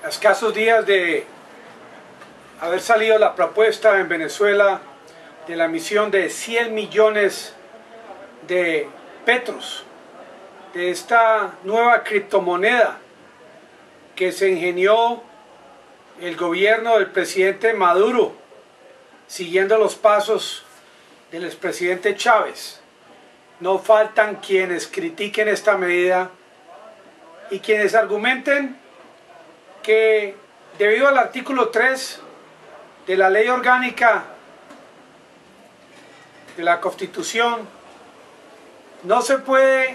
a escasos días de haber salido la propuesta en Venezuela de la emisión de 100 millones de petros, de esta nueva criptomoneda que se ingenió el gobierno del presidente Maduro, siguiendo los pasos del expresidente Chávez. No faltan quienes critiquen esta medida y quienes argumenten que debido al artículo 3 de la Ley Orgánica de la Constitución, no se puede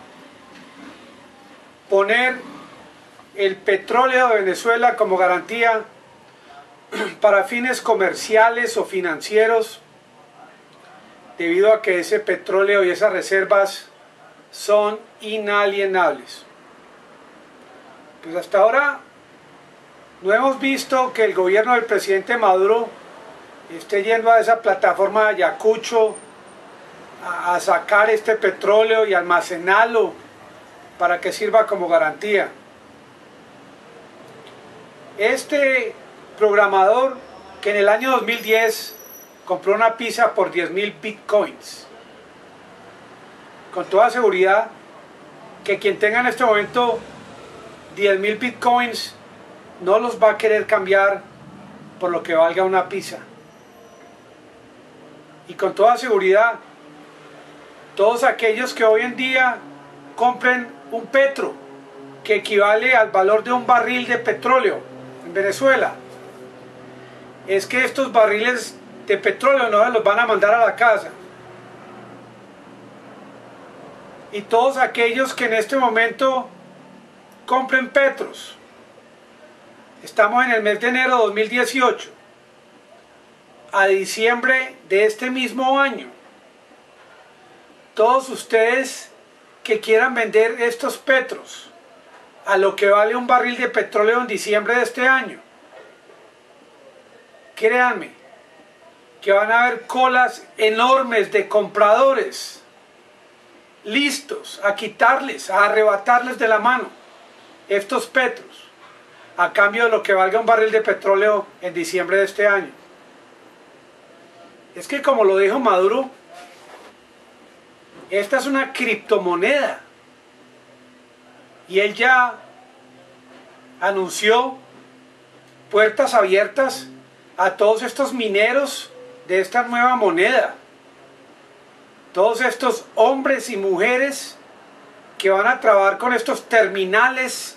poner el petróleo de Venezuela como garantía para fines comerciales o financieros, debido a que ese petróleo y esas reservas son inalienables. Pues hasta ahora no hemos visto que el gobierno del presidente Maduro esté yendo a esa plataforma de Ayacucho a sacar este petróleo y almacenarlo para que sirva como garantía. Este programador que en el año 2010 compró una pizza por 10.000 bitcoins, con toda seguridad que quien tenga en este momento 10.000 bitcoins no los va a querer cambiar por lo que valga una pizza. Y con toda seguridad, todos aquellos que hoy en día compren un petro, que equivale al valor de un barril de petróleo en Venezuela, es que estos barriles de petróleo no los van a mandar a la casa. Y todos aquellos que en este momento compren petros, estamos en el mes de enero de 2018, a diciembre de este mismo año, todos ustedes que quieran vender estos petros a lo que vale un barril de petróleo en diciembre de este año, créanme que van a haber colas enormes de compradores listos a quitarles, a arrebatarles de la mano estos petros a cambio de lo que valga un barril de petróleo en diciembre de este año. Es que, como lo dijo Maduro, esta es una criptomoneda y él ya anunció puertas abiertas a todos estos mineros de esta nueva moneda, todos estos hombres y mujeres que van a trabajar con estos terminales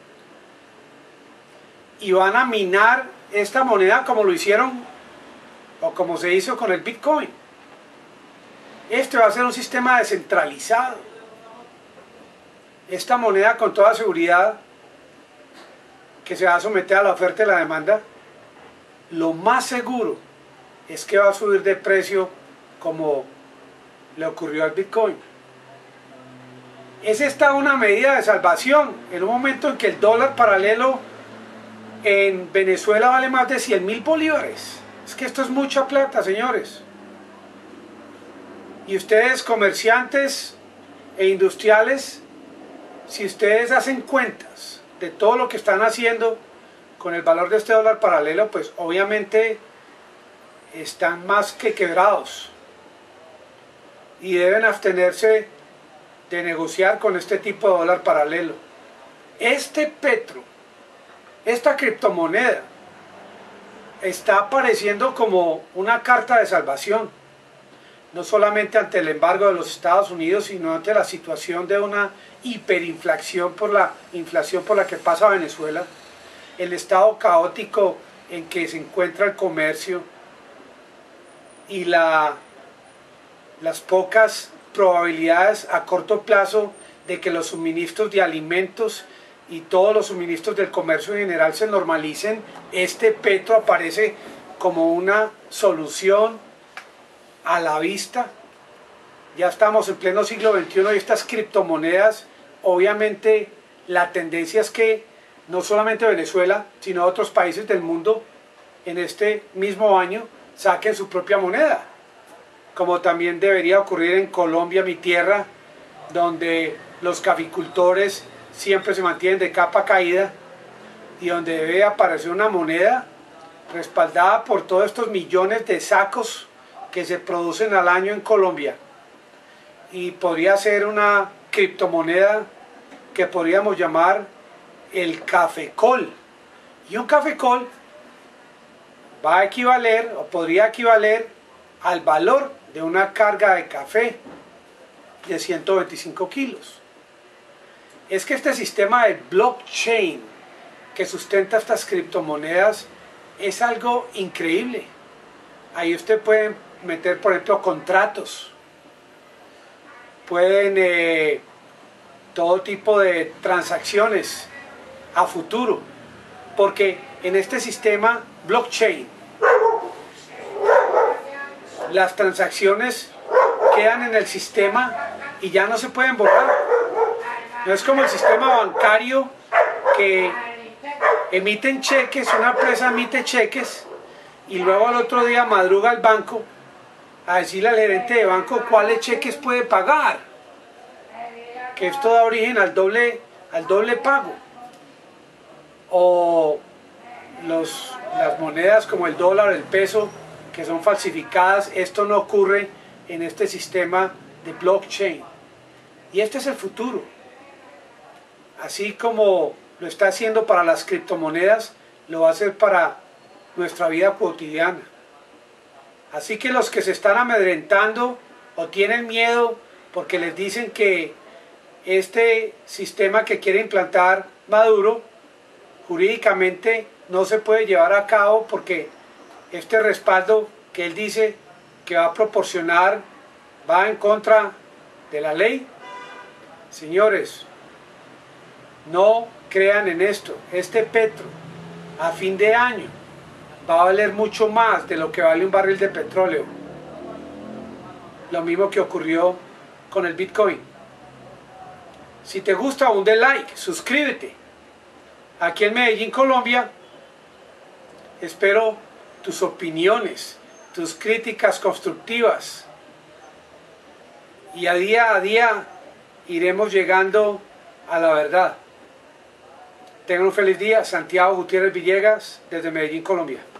y van a minar esta moneda como lo hicieron o como se hizo con el Bitcoin. Este va a ser un sistema descentralizado. Esta moneda, con toda seguridad, que se va a someter a la oferta y la demanda, lo más seguro es que va a subir de precio como le ocurrió al Bitcoin. Es esta una medida de salvación en un momento en que el dólar paralelo en Venezuela vale más de 100.000 bolívares. Es que esto es mucha plata, señores. Y ustedes, comerciantes e industriales, si ustedes hacen cuentas de todo lo que están haciendo con el valor de este dólar paralelo, pues obviamente están más que quebrados y deben abstenerse de negociar con este tipo de dólar paralelo. Este petro, esta criptomoneda, está apareciendo como una carta de salvación, no solamente ante el embargo de los Estados Unidos, sino ante la situación de una hiperinflación por la inflación por la que pasa Venezuela, el estado caótico en que se encuentra el comercio y las pocas probabilidades a corto plazo de que los suministros de alimentos y todos los suministros del comercio en general se normalicen. Este petro aparece como una solución a la vista. Ya estamos en pleno siglo XXI y estas criptomonedas, obviamente la tendencia es que no solamente Venezuela, sino otros países del mundo en este mismo año saquen su propia moneda, como también debería ocurrir en Colombia, mi tierra, donde los caficultores siempre se mantienen de capa caída y donde debe aparecer una moneda respaldada por todos estos millones de sacos que se producen al año en Colombia. Y podría ser una criptomoneda que podríamos llamar el cafecol. Y un cafecol va a equivaler o podría equivaler al valor de una carga de café de 125 kilos. Es que este sistema de blockchain que sustenta estas criptomonedas es algo increíble. Ahí usted puede meter, por ejemplo, contratos, pueden todo tipo de transacciones a futuro, porque en este sistema blockchain las transacciones quedan en el sistema y ya no se pueden borrar. No es como el sistema bancario que emiten cheques, una empresa emite cheques y luego al otro día madruga al banco a decirle al gerente de banco cuáles cheques puede pagar, que esto da origen al doble pago. O las monedas como el dólar, el peso, que son falsificadas. Esto no ocurre en este sistema de blockchain. Y este es el futuro. Así como lo está haciendo para las criptomonedas, lo va a hacer para nuestra vida cotidiana. Así que los que se están amedrentando o tienen miedo porque les dicen que este sistema que quiere implantar Maduro jurídicamente no se puede llevar a cabo porque este respaldo que él dice que va a proporcionar va en contra de la ley. Señores, no crean en esto. Este petro a fin de año va a valer mucho más de lo que vale un barril de petróleo. Lo mismo que ocurrió con el Bitcoin. Si te gusta, un like, suscríbete. Aquí en Medellín, Colombia, espero tus opiniones, tus críticas constructivas. Y a día iremos llegando a la verdad. Tengan un feliz día. Santiago Gutiérrez Villegas, desde Medellín, Colombia.